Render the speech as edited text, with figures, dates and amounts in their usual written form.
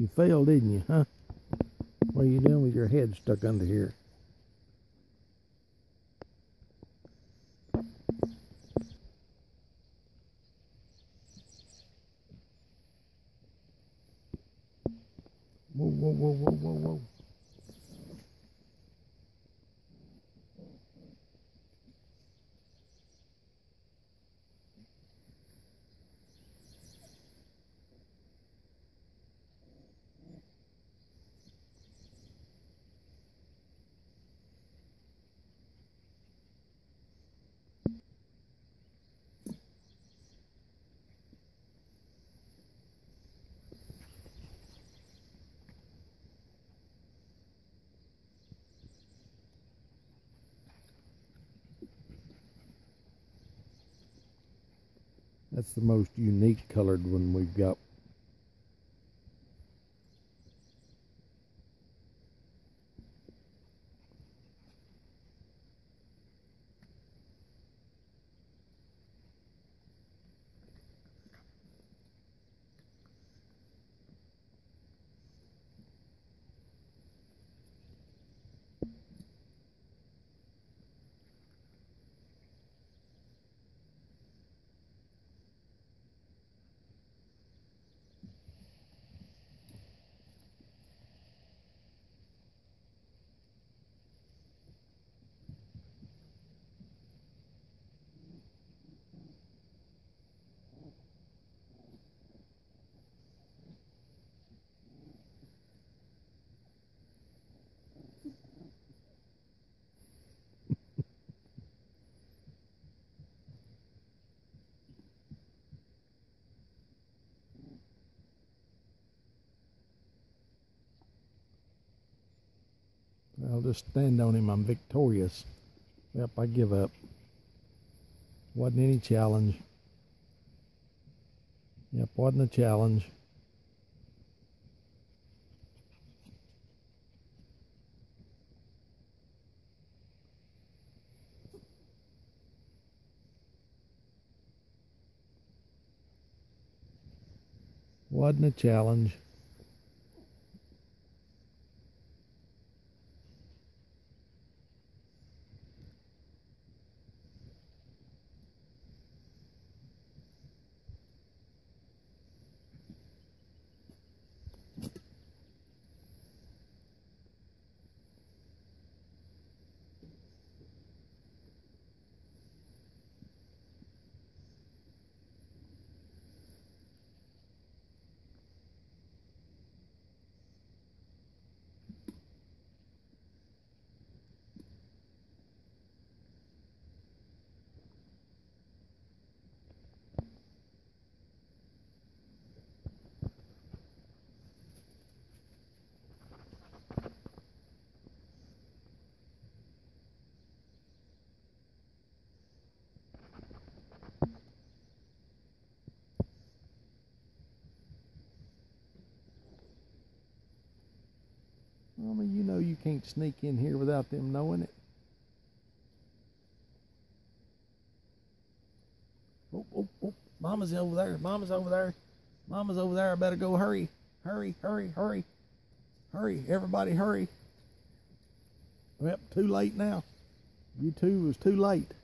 You failed, didn't you, huh? What are you doing with your head stuck under here? Whoa, whoa, whoa, whoa, whoa, whoa. That's the most unique colored one we've got. I'll just stand on him. I'm victorious. Yep, I give up. Wasn't any challenge. Yep, wasn't a challenge. Wasn't a challenge. Mama, you know you can't sneak in here without them knowing it. Oh, oh, oh. Mama's over there. Mama's over there. Mama's over there. I better go. Hurry. Hurry, hurry, hurry. Hurry. Everybody hurry. Yep, too late now. You two was too late.